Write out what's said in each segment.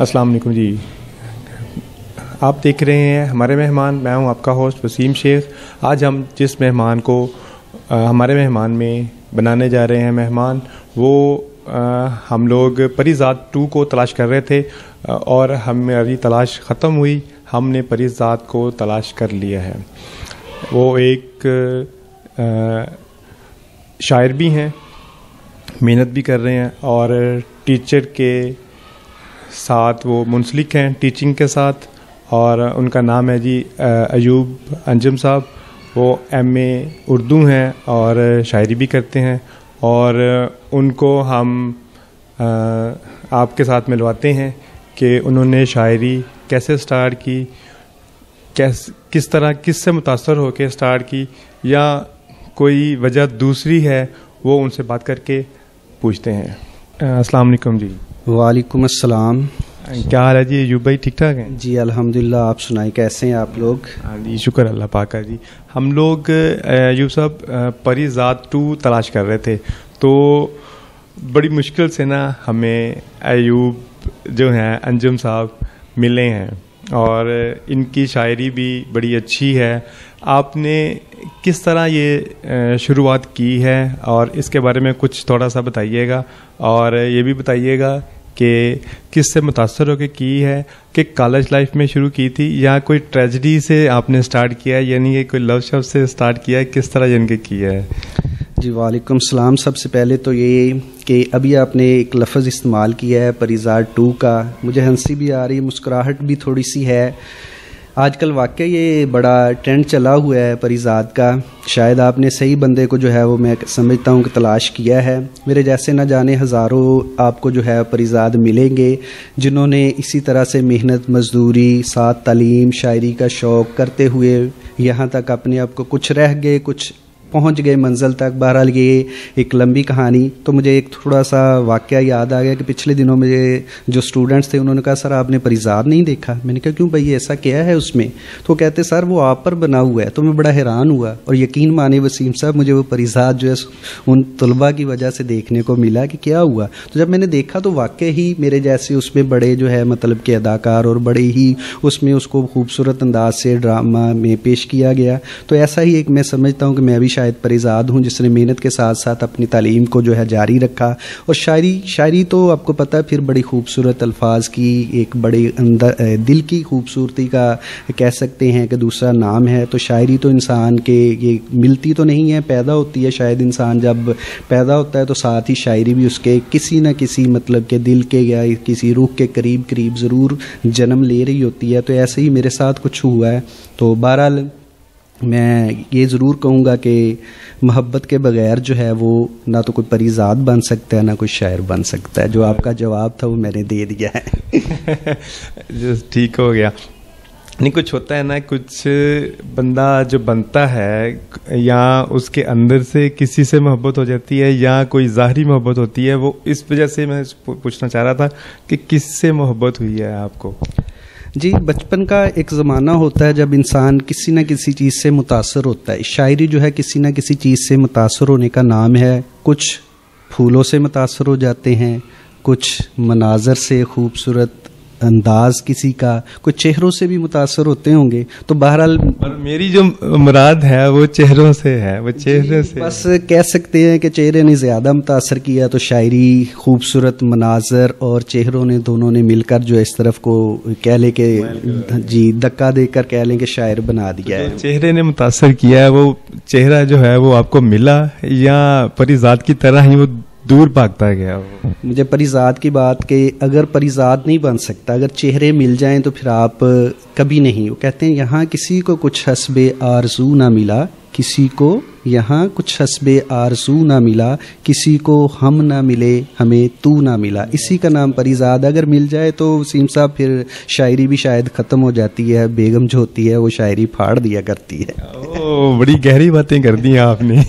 السلام علیکم جی، آپ دیکھ رہے ہیں ہمارے مہمان. میں ہوں آپ کا ہوسٹ وسیم شیخ. آج ہم جس مہمان کو ہمارے مہمان میں بنانے جا رہے ہیں مہمان، وہ ہم لوگ پری ذات 2 کو تلاش کر رہے تھے اور ہماری تلاش ختم ہوئی. ہم نے پری ذات کو تلاش کر لیا ہے. وہ ایک شاعر بھی ہیں، محنت بھی کر رہے ہیں اور ٹیچر کے ساتھ وہ منسلک ہیں، ٹیچنگ کے ساتھ. اور ان کا نام ہے جی ایوب انجم صاحب. وہ ایم اے اردو ہیں اور شاعری بھی کرتے ہیں. اور ان کو ہم آپ کے ساتھ ملواتے ہیں کہ انہوں نے شاعری کیسے سٹارٹ کی، کس طرح کس سے متاثر ہو کے سٹارٹ کی، یا کوئی وجہ دوسری ہے. وہ ان سے بات کر کے پوچھتے ہیں. السلام علیکم جی. وعلیکم السلام. کیا حال ہے جی ایوب بھائی؟ ٹھیک ٹھاک ہیں جی الحمدللہ. آپ سنائیں کیسے ہیں آپ لوگ؟ ہاں جی شکر اللہ پاک کا جی. ہم لوگ ایوب صاحب پری ذات 2 تلاش کر رہے تھے، تو بڑی مشکل سے نا ہمیں ایوب جو ہیں انجم صاحب ملے ہیں اور ان کی شاعری بھی بڑی اچھی ہے. آپ نے کس طرح یہ شروعات کی ہے اور اس کے بارے میں کچھ تھوڑا سا بتائیے گا، اور یہ بھی بتائیے گا کہ کس سے متاثر ہو کے کی ہے، کہ کالج لائف میں شروع کی تھی یا کوئی ٹریجڈی سے آپ نے سٹارٹ کیا ہے، یعنی کہ کوئی لو شب سے سٹارٹ کیا ہے، کس طرح یعنی کہ کیا ہے؟ جی وعلیکم السلام. سب سے پہلے تو یہ کہ ابھی آپ نے ایک لفظ استعمال کیا ہے پری ذات 2 کا، مجھے ہنسی بھی آ رہی ہے، مسکراہٹ بھی تھوڑی سی ہے. آج کل واقعی یہ بڑا ٹرینڈ چلا ہوا ہے پری ذات کا. شاید آپ نے صحیح بندے کو جو ہے وہ میں سمجھتا ہوں کہ تلاش کیا ہے. میرے جیسے نہ جانے ہزاروں آپ کو جو ہے پری ذات ملیں گے جنہوں نے اسی طرح سے محنت مزدوری ساتھ تعلیم شاعری کا شوق کرتے ہوئے یہاں تک اپنے آپ کو کچھ رہ گئے، کچھ پہنچ گئے منزل تک. بہرحال یہ ایک لمبی کہانی. تو مجھے ایک تھوڑا سا واقعہ یاد آ گیا کہ پچھلے دنوں میں جو اسٹوڈنٹس تھے انہوں نے کہا سر آپ نے پری ذات نہیں دیکھا. میں نے کہا کیوں بھائی ایسا کیا ہے اس میں؟ تو کہتے سر وہ آپ پر بنا ہوا ہے. تو میں بڑا حیران ہوا اور یقین مانے وسیم صاحب مجھے وہ پری ذات جو ہے ان طلباء کی وجہ سے دیکھنے کو ملا کہ کیا ہوا. تو جب میں نے دیکھا تو واقعی ہی میرے جیسے اس میں بڑے جو ہے مطلب کہ اداکار اور بڑے ہی اس میں اس کو خوبصورت انداز سے ڈرامہ میں پیش کیا گیا. تو ایسا ہی ایک میں سمجھتا ہوں کہ میں بھی شاید پری ذات ہوں جس نے محنت کے ساتھ ساتھ اپنی تعلیم کو جو ہے جاری رکھا. اور شاعری تو آپ کو پتہ ہے پھر بڑی خوبصورت الفاظ کی ایک بڑی اندر دل کی خوبصورتی کا کہہ سکتے ہیں کہ دوسرا نام ہے. تو شاعری تو انسان کے یہ ملتی تو نہیں ہے، پیدا ہوتی ہے. شاید انسان جب پیدا ہوتا ہے تو ساتھ ہی شاعری بھی اس کے کسی نہ کسی مطلب کہ دل کے یا کسی روح کے قریب ضرور جنم لے رہی ہوتی ہے. تو ایسے ہی میرے ساتھ کچھ ہوا ہے. تو بہرحال میں یہ ضرور کہوں گا کہ محبت کے بغیر جو ہے وہ نہ تو کوئی پری ذات بن سکتا ہے نہ کوئی شاعر بن سکتا ہے. جو آپ کا جواب تھا وہ میں نے دے دیا ہے. ٹھیک ہو گیا. نہیں کچھ ہوتا ہے نا، کچھ بندہ جو بنتا ہے یا اس کے اندر سے کسی سے محبت ہو جاتی ہے یا کوئی ظاہری محبت ہوتی ہے. وہ اس وجہ سے میں پوچھنا چاہ رہا تھا کہ کس سے محبت ہوئی ہے آپ کو؟ جی بچپن کا ایک زمانہ ہوتا ہے جب انسان کسی نہ کسی چیز سے متاثر ہوتا ہے. شاعری جو ہے کسی نہ کسی چیز سے متاثر ہونے کا نام ہے. کچھ پھولوں سے متاثر ہو جاتے ہیں، کچھ مناظر سے، خوبصورت انداز کسی کا، کچھ چہروں سے بھی متاثر ہوتے ہوں گے. تو بہرحال میری جو مراد ہے وہ چہروں سے ہے، وہ چہرے سے بس کہہ سکتے ہیں کہ چہرے نے زیادہ متاثر کیا. تو شاعری خوبصورت مناظر اور چہروں نے دونوں نے مل کر جو اس طرف کو کہہ لیں کہ جی دھکا دے کر کہہ لیں کہ شاعر بنا دیا ہے. چہرے نے متاثر کیا ہے، وہ چہرہ جو ہے وہ آپ کو ملا یا پری ذات کی طرح ہی وہ دور بھاگتا گیا؟ مجھے پری ذات کی بات کہ اگر پری ذات نہیں بن سکتا، اگر چہرے مل جائیں تو پھر آپ کبھی نہیں. وہ کہتے ہیں یہاں کسی کو کچھ حسب آرزو نہ ملا، کسی کو یہاں کچھ حسب آرزو نہ ملا، کسی کو ہم نہ ملے ہمیں تو نہ ملا. اسی کا نام پری ذات. اگر مل جائے تو وسیم صاحب پھر شاعری بھی شاید ختم ہو جاتی ہے. بیگم جو ہوتی ہے وہ شاعری پھاڑ دیا کرتی ہے. بڑی گہری باتیں کر دی آپ نے.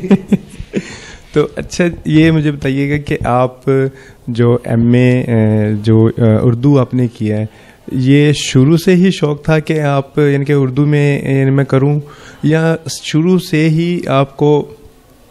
تو اچھا یہ مجھے بتائیے گا کہ آپ جو ایم اے جو اردو آپ نے کیا ہے، یہ شروع سے ہی شوق تھا کہ آپ یعنی کہ اردو میں میں کروں، یا شروع سے ہی آپ کو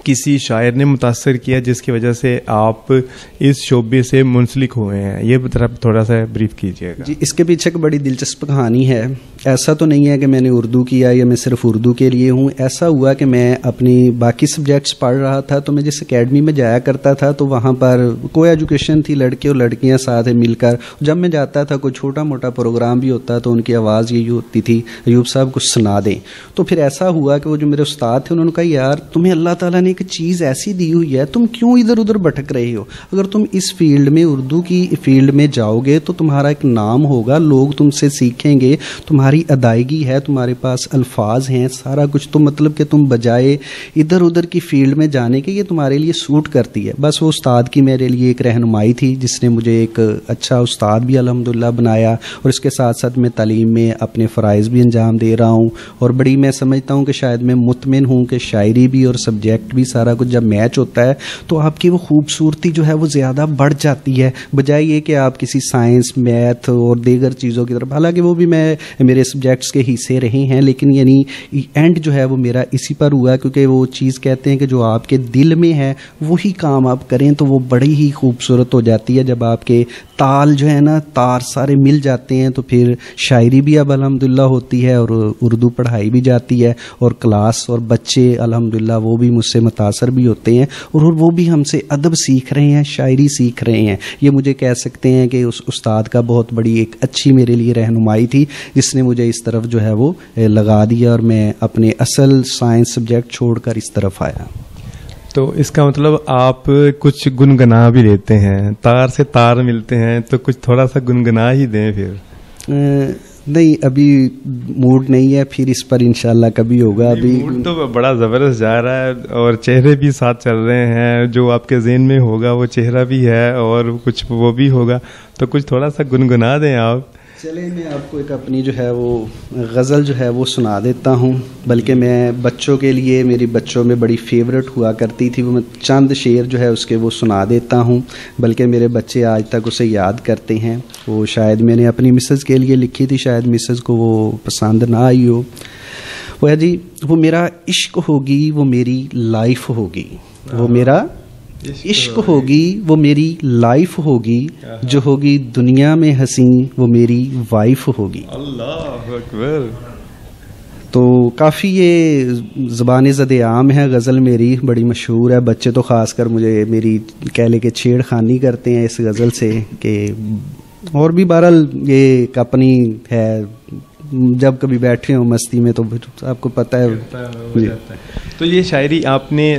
کسی شاعر نے متاثر کیا جس کی وجہ سے آپ اس شعبے سے منسلک ہوئے ہیں؟ یہ تھوڑا سا بریف کیجیے گا. جی اس کے پیچھے ایک بڑی دلچسپ کہانی ہے. ایسا تو نہیں ہے کہ میں نے اردو کیا یا میں صرف اردو کے لیے ہوں. ایسا ہوا کہ میں اپنی باقی سبجیکٹس پڑھ رہا تھا تو میں جس اکیڈمی میں جایا کرتا تھا تو وہاں پر کوئی ایجوکیشن تھی, لڑکے اور لڑکیاں ساتھ مل کر. جب میں جاتا تھا کوئی چھوٹا موٹا پروگرام بھی ہوتا تو ان کی آواز یہی ہوتی تھی, ایوب صاحب کچھ سنا دیں. تو پھر ایسا ہوا کہ وہ جو میرے استاد تھے انہوں نے کہا یار تمہیں اللہ تعالیٰ نے ایک چیز ایسی دی ہوئی ہے, تم کیوں ادھر ادھر بھٹک رہے ہو؟ اگر تم اس فیلڈ میں اردو کی فیلڈ میں جاؤ گے تو تمہارا ایک نام ہوگا, لوگ تم سے سیکھیں گے, تمہاری ادائیگی ہے, تمہارے پاس الفاظ ہیں, سارا کچھ. تو مطلب کہ تم بجائے ادھر ادھر کی فیلڈ میں جانے کے یہ تمہارے لیے سوٹ کرتی ہے. بس وہ استاد کی میرے لیے ایک رہنمائی تھی جس نے مجھے ایک اچھا استاد بھی الحمدللہ بنایا, اور اس کے ساتھ ساتھ میں تعلیم میں اپنے فرائض بھی انجام دے رہا ہوں. اور بڑی میں سمجھتا ہوں کہ شاید میں مطمئن ہوں کہ شاعری بھی اور سبجیکٹ بھی سارا کچھ جب میچ ہوتا ہے تو آپ کی وہ خوبصورتی جو ہے وہ زیادہ بڑھ جاتی ہے, بجائے یہ کہ آپ کسی سائنس, میتھ اور دیگر چیزوں کی طرف. حالانکہ وہ بھی میرے سبجیکٹس کے حصے رہے ہیں, لیکن یعنی اینڈ جو ہے وہ میرا اسی پر ہوا, کیونکہ وہ چیز کہتے ہیں کہ جو آپ کے دل میں ہے وہی کام آپ کریں تو وہ بڑی ہی خوبصورت ہو جاتی ہے. جب آپ کے تال جو ہے نا, تار سارے مل جاتے ہیں تو پھر شاعری بھی اب الحمدللہ ہوتی ہے اور اردو پڑھائی بھی جاتی ہے, اور کلاس اور بچے الحمدللہ وہ بھی مجھ سے متاثر بھی ہوتے ہیں, اور وہ بھی ہم سے ادب سیکھ رہے ہیں, شاعری سیکھ رہے ہیں. یہ مجھے کہہ سکتے ہیں کہ اس استاد کا بہت بڑی ایک اچھی میرے لیے رہنمائی تھی جس نے مجھے اس طرف جو ہے وہ لگا دیا, اور میں اپنے اصل سائنس سبجیکٹ چھوڑ کر اس طرف آیا. تو اس کا مطلب آپ کچھ گنگنا بھی لیتے ہیں, تار سے تار ملتے ہیں تو کچھ تھوڑا سا گنگنا ہی دیں پھر. نہیں ابھی موڈ نہیں ہے, پھر اس پر انشاءاللہ کبھی ہوگا. ابھی موڈ تو بڑا زبردست جا رہا ہے اور چہرے بھی ساتھ چل رہے ہیں, جو آپ کے ذہن میں ہوگا وہ چہرہ بھی ہے اور کچھ وہ بھی ہوگا, تو کچھ تھوڑا سا گنگنا دیں آپ. چلے میں آپ کو ایک اپنی جو ہے وہ غزل جو ہے وہ سنا دیتا ہوں, بلکہ میں بچوں کے لیے, میری بچوں میں بڑی فیورٹ ہوا کرتی تھی, وہ میں چند شعر جو ہے اس کے وہ سنا دیتا ہوں, بلکہ میرے بچے آج تک اسے یاد کرتے ہیں. وہ شاید میں نے اپنی مسز کے لیے لکھی تھی, شاید مسز کو وہ پسند نہ آئی ہو. وہ ہے جی, وہ میرا عشق ہوگی وہ میری لائف ہوگی, وہ میرا عشق ہوگی وہ میری لائف ہوگی, جو ہوگی دنیا میں حسین وہ میری وائف ہوگی. اللہ اکبر. تو کافی یہ زبان زد عام ہے غزل, میری بڑی مشہور ہے. بچے تو خاص کر مجھے میری کہہ لے کے چھیڑ خانی کرتے ہیں اس غزل سے, کہ اور بھی بہرحال یہ ایک اپنی ہے, جب کبھی بیٹھے ہوں مستی میں تو آپ کو پتہ ہے. تو یہ شاعری آپ نے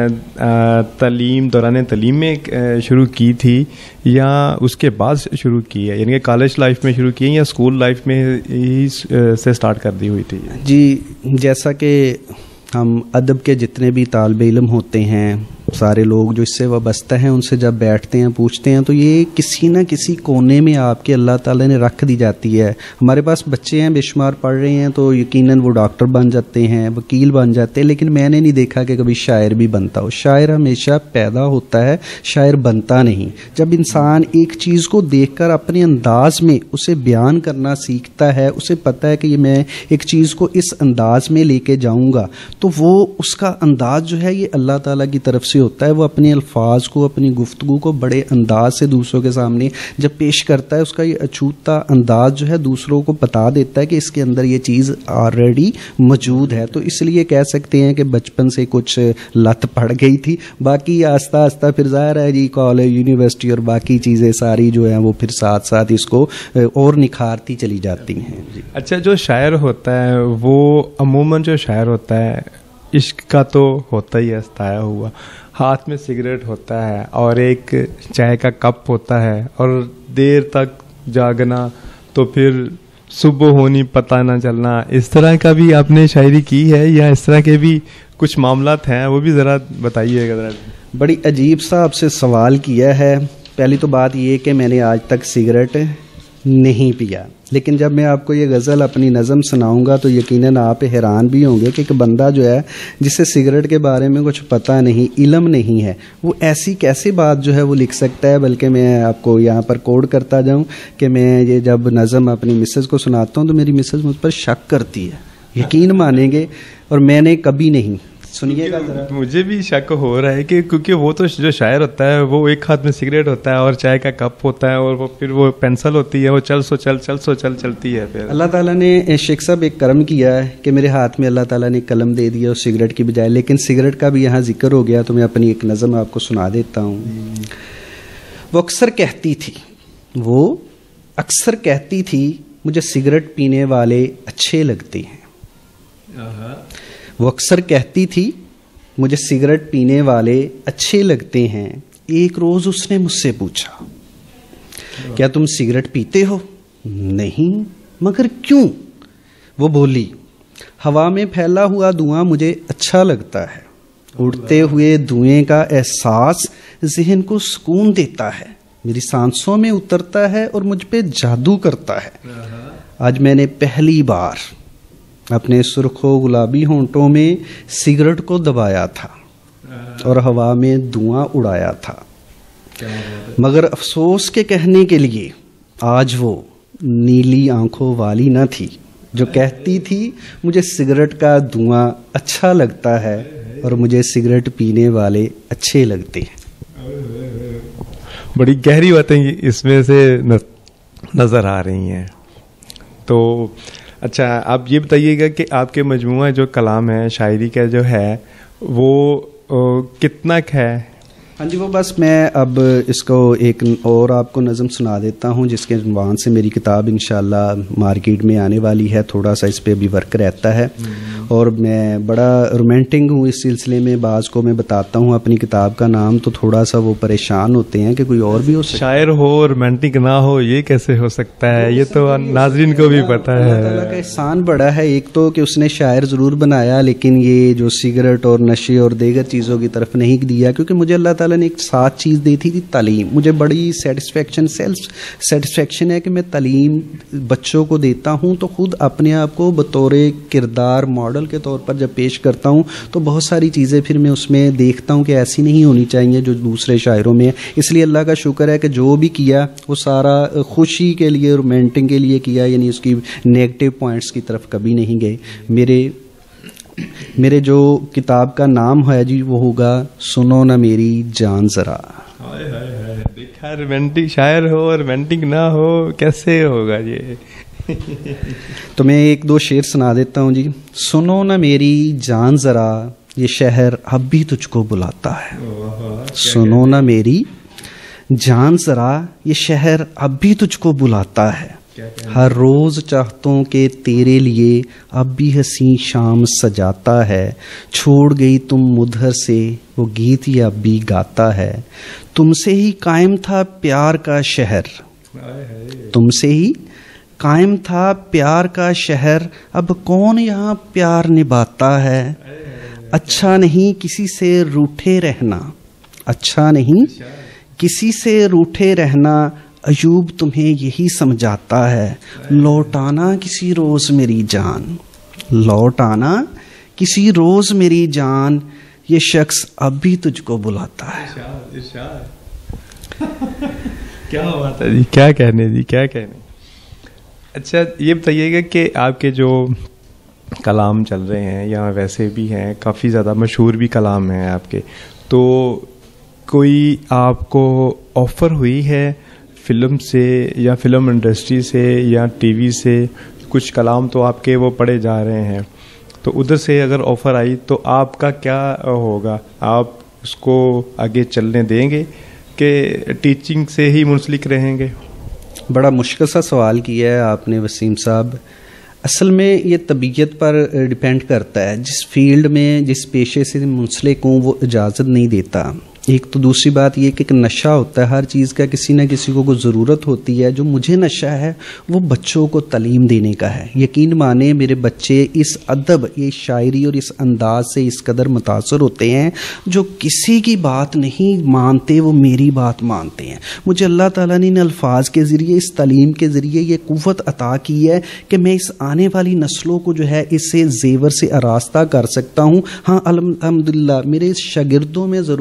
دوران تعلیم میں شروع کی تھی یا اس کے بعد شروع کی ہے, یعنی کہ کالج لائف میں شروع کی ہے یا اسکول لائف میں ہی سے اسٹارٹ کر دی ہوئی تھی؟ جی جیسا کہ ہم ادب کے جتنے بھی طالب علم ہوتے ہیں, سارے لوگ جو اس سے وابستہ ہیں, ان سے جب بیٹھتے ہیں پوچھتے ہیں تو یہ کسی نہ کسی کونے میں آپ کے اللہ تعالیٰ نے رکھ دی جاتی ہے. ہمارے پاس بچے ہیں بے شمار پڑھ رہے ہیں تو یقیناً وہ ڈاکٹر بن جاتے ہیں, وکیل بن جاتے ہیں, لیکن میں نے نہیں دیکھا کہ کبھی شاعر بھی بنتا ہو. شاعر ہمیشہ پیدا ہوتا ہے, شاعر بنتا نہیں. جب انسان ایک چیز کو دیکھ کر اپنے انداز میں اسے بیان کرنا سیکھتا ہے, اسے پتہ ہے کہ یہ میں ایک چیز کو اس انداز میں لے کے جاؤں گا, تو وہ اس کا انداز جو ہے یہ اللہ تعالیٰ کی طرف سے ہوتا ہے. وہ اپنے الفاظ کو, اپنی گفتگو کو بڑے انداز سے دوسروں کے سامنے جب پیش کرتا ہے, اس کا یہ اچھوتا انداز جو ہے دوسروں کو بتا دیتا ہے کہ اس کے اندر یہ چیز آلریڈی موجود ہے. تو اس لیے کہہ سکتے ہیں کہ بچپن سے کچھ لت پڑ گئی تھی, باقی آہستہ آہستہ پھر ظاہر ہے جی کالج, یونیورسٹی اور باقی چیزیں ساری جو ہیں وہ پھر ساتھ ساتھ اس کو اور نکھارتی چلی جاتی ہیں. اچھا, جو شاعر ہوتا ہے وہ عموماً جو شاعر ہوتا ہے عشق کا تو ہوتا ہی ہے ستایا ہوا, ہاتھ میں سگریٹ ہوتا ہے اور ایک چائے کا کپ ہوتا ہے, اور دیر تک جاگنا تو پھر صبح ہونی پتہ نہ چلنا. اس طرح کا بھی آپ نے شاعری کی ہے یا اس طرح کے بھی کچھ معاملات ہیں, وہ بھی ذرا بتائیے گا. بڑی عجیب سا آپ سے سوال کیا ہے. پہلی تو بات یہ کہ میں نے آج تک سگریٹ نہیں پیا, لیکن جب میں آپ کو یہ غزل اپنی نظم سناؤں گا تو یقیناً آپ حیران بھی ہوں گے کہ ایک بندہ جو ہے جسے سگریٹ کے بارے میں کچھ پتہ نہیں, علم نہیں ہے, وہ ایسی کیسی بات جو ہے وہ لکھ سکتا ہے. بلکہ میں آپ کو یہاں پر کوڈ کرتا جاؤں کہ میں یہ جب نظم اپنی مسز کو سناتا ہوں تو میری مسز مجھ پر شک کرتی ہے, یقین مانیں گے, اور میں نے کبھی نہیں سنیے گا ذرا. مجھے بھی شک ہو رہا ہے کہ کیونکہ وہ تو جو شاعر ہوتا ہے وہ ایک ہاتھ میں سگریٹ ہوتا ہے اور چائے کا کپ ہوتا ہے اور وہ پھر وہ پینسل ہوتی ہے, وہ چلتی ہے. پھر اللہ تعالیٰ نے شیخ صاحب ایک کرم کیا ہے کہ میرے ہاتھ میں اللہ تعالیٰ نے قلم دے دیا اور سگریٹ کی بجائے, لیکن سگریٹ کا بھی یہاں ذکر ہو گیا تو میں اپنی ایک نظم آپ کو سنا دیتا ہوں. وہ اکثر کہتی تھی مجھے سگریٹ پینے والے اچھے لگتے ہیں. وہ اکثر کہتی تھی مجھے سگریٹ پینے والے اچھے لگتے ہیں. ایک روز اس نے مجھ سے پوچھا کیا تم سگریٹ پیتے ہو؟ نہیں. مگر کیوں؟ وہ بولی ہوا میں پھیلا ہوا دھواں مجھے اچھا لگتا ہے. اڑتے ہوئے دھوئیں کا احساس ذہن کو سکون دیتا ہے, میری سانسوں میں اترتا ہے اور مجھ پہ جادو کرتا ہے. آج میں نے پہلی بار اپنے سرخ و گلابی ہونٹوں میں سگریٹ کو دبایا تھا اور ہوا میں دھواں اڑایا تھا. مگر افسوس کے کہنے کے لیے آج وہ نیلی آنکھوں والی نہ تھی جو کہتی تھی مجھے سگریٹ کا دھواں اچھا لگتا ہے اور مجھے سگریٹ پینے والے اچھے لگتے ہیں. بڑی گہری باتیں اس میں سے نظر آ رہی ہیں. تو اچھا آپ یہ بتائیے گا کہ آپ کے مجموعہ جو کلام ہے شاعری کا جو ہے وہ کتنا ہے؟ ہاں جی, وہ بس میں اب اس کو ایک اور آپ کو نظم سنا دیتا ہوں جس کے عنوان سے میری کتاب انشاءاللہ مارکیٹ میں آنے والی ہے. تھوڑا سا اس پہ بھی ورک رہتا ہے اور میں بڑا رومانٹک ہوں اس سلسلے میں. بعض کو میں بتاتا ہوں اپنی کتاب کا نام تو تھوڑا سا وہ پریشان ہوتے ہیں کہ کوئی اور بھی ہو سکتا ہے. شاعر ہو رومانٹک نہ ہو یہ کیسے ہو سکتا ہے؟ یہ تو ناظرین کو بھی پتا ہے. اللہ تعالیٰ کا احسان بڑا ہے ایک تو کہ اس نے شاعر ضرور بنایا لیکن یہ جو سگریٹ اور نشے اور دیگر چیزوں کی طرف نہیں دیا, کیونکہ مجھے اللہ تعالیٰ نے ایک ساتھ چیز دی تھی تعلیم. مجھے بڑی سیلف سیٹسفیکشن ہے کہ میں تعلیم بچوں کو دیتا ہوں تو خود اپنے آپ کو بطور کردار ماڈل کے طور پر جب پیش کرتا ہوں تو بہت ساری چیزیں پھر میں اس میں دیکھتا ہوں کہ ایسی نہیں ہونی چاہیے جو دوسرے شاعروں میں ہے. اس لیے اللہ کا شکر ہے کہ جو بھی کیا وہ سارا خوشی کے لیے رومانٹک کے لیے کیا, یعنی اس کی نیگیٹو پوائنٹس کی طرف کبھی نہیں گئے. میرے جو کتاب کا نام ہے جی وہ ہوگا سنو نہ میری جان ذرا. دیکھا رومانٹک شاعر ہو اور رومانٹک نہ ہو کیسے ہوگا یہ. تو میں ایک دو شعر سنا دیتا ہوں جی. سنو نہ میری جان ذرا یہ شہر اب بھی تجھ کو بلاتا ہے. سنو نہ میری جان ذرا یہ شہر اب بھی تجھ کو بلاتا ہے. ہر روز چاہتوں کے تیرے لیے اب بھی حسین شام سجاتا ہے. چھوڑ گئی تم مدھر سے وہ گیت یہ اب بھی گاتا ہے. تم سے ہی قائم تھا پیار کا شہر, تم سے ہی قائم تھا پیار کا شہر, اب کون یہاں پیار نبھاتا ہے. اچھا نہیں کسی سے روٹھے رہنا, اچھا نہیں کسی سے روٹھے رہنا, ایوب تمہیں یہی سمجھاتا ہے. لوٹانا کسی روز میری جان, لوٹانا کسی روز میری جان, یہ شخص اب بھی تجھ کو بلاتا ہے. کیا بات ہے جی, کیا کہنے جی, کیا کہنے. اچھا یہ بتائیے گا کہ آپ کے جو کلام چل رہے ہیں یا ویسے بھی ہیں کافی زیادہ مشہور بھی کلام ہیں آپ کے, تو کوئی آپ کو آفر ہوئی ہے فلم سے یا فلم انڈسٹری سے یا ٹی وی سے؟ کچھ کلام تو آپ کے وہ پڑھے جا رہے ہیں, تو ادھر سے اگر آفر آئی تو آپ کا کیا ہوگا؟ آپ اس کو آگے چلنے دیں گے کہ ٹیچنگ سے ہی منسلک رہیں گے؟ بڑا مشکل سا سوال کیا ہے آپ نے وسیم صاحب. اصل میں یہ طبیعت پر ڈیپینڈ کرتا ہے. جس فیلڈ میں جس پیشے سے منسلک ہوں وہ اجازت نہیں دیتا. ایک تو دوسری بات یہ کہ ایک نشہ ہوتا ہے ہر چیز کا, کسی نہ کسی کو ضرورت ہوتی ہے. جو مجھے نشہ ہے وہ بچوں کو تعلیم دینے کا ہے. یقین مانے میرے بچے اس ادب, یہ شاعری اور اس انداز سے اس قدر متاثر ہوتے ہیں, جو کسی کی بات نہیں مانتے وہ میری بات مانتے ہیں. مجھے اللہ تعالیٰ نے ان الفاظ کے ذریعے, اس تعلیم کے ذریعے یہ قوت عطا کی ہے کہ میں اس آنے والی نسلوں کو جو ہے اس سے زیور سے آراستہ کر سکتا ہوں. ہاں الحمدللہ میرے شاگردوں میں ضرور جو ہے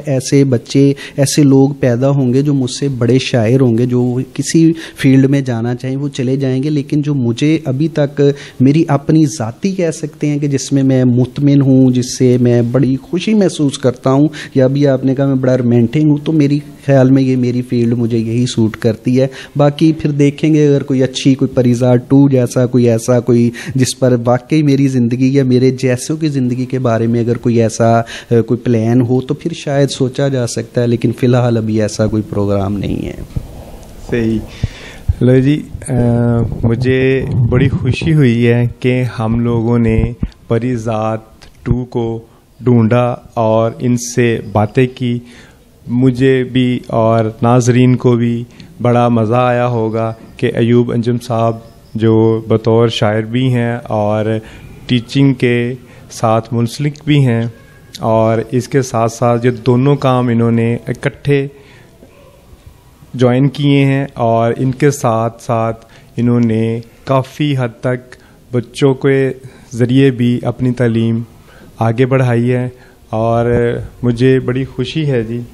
ایسے بچے ایسے لوگ پیدا ہوں گے جو مجھ سے بڑے شاعر ہوں گے, جو کسی فیلڈ میں جانا چاہیں وہ چلے جائیں گے, لیکن جو مجھے ابھی تک میری اپنی ذاتی کہہ سکتے ہیں کہ جس میں میں مطمئن ہوں, جس سے میں بڑی خوشی محسوس کرتا ہوں, یا ابھی آپ نے کہا میں بڑا رومانٹک ہوں, تو میری خیال میں یہ میری فیلڈ مجھے یہی سوٹ کرتی ہے. باقی پھر دیکھیں گے اگر کوئی اچھی کوئی پریزاد 2 جیسا کوئی ایسا کوئی جس پر واقعی میری زندگی یا میرے جیسوں کی زندگی کے بارے میں اگر کوئی ایسا کوئی پلان ہو تو پھر شاید سوچا جا سکتا ہے, لیکن فی الحال ابھی ایسا کوئی پروگرام نہیں ہے. صحیح. لو جی, مجھے بڑی خوشی ہوئی ہے کہ ہم لوگوں نے پریزاد 2 کو ڈھونڈا اور ان سے باتیں کی. مجھے بھی اور ناظرین کو بھی بڑا مزہ آیا ہوگا کہ ایوب انجم صاحب جو بطور شاعر بھی ہیں اور ٹیچنگ کے ساتھ منسلک بھی ہیں, اور اس کے ساتھ ساتھ یہ دونوں کام انہوں نے اکٹھے جوائن کیے ہیں, اور ان کے ساتھ ساتھ انہوں نے کافی حد تک بچوں کے ذریعے بھی اپنی تعلیم آگے بڑھائی ہے. اور مجھے بڑی خوشی ہے جی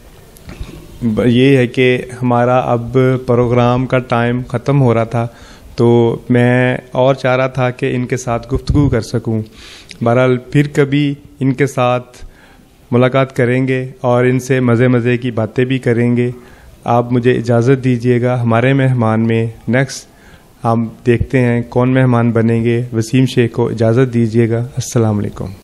یہ ہے کہ ہمارا اب پروگرام کا ٹائم ختم ہو رہا تھا, تو میں اور چاہ رہا تھا کہ ان کے ساتھ گفتگو کر سکوں. بہرحال پھر کبھی ان کے ساتھ ملاقات کریں گے اور ان سے مزے کی باتیں بھی کریں گے. آپ مجھے اجازت دیجیے گا. ہمارے مہمان میں نیکسٹ ہم دیکھتے ہیں کون مہمان بنیں گے. وسیم شیخ کو اجازت دیجیے گا. السلام علیکم.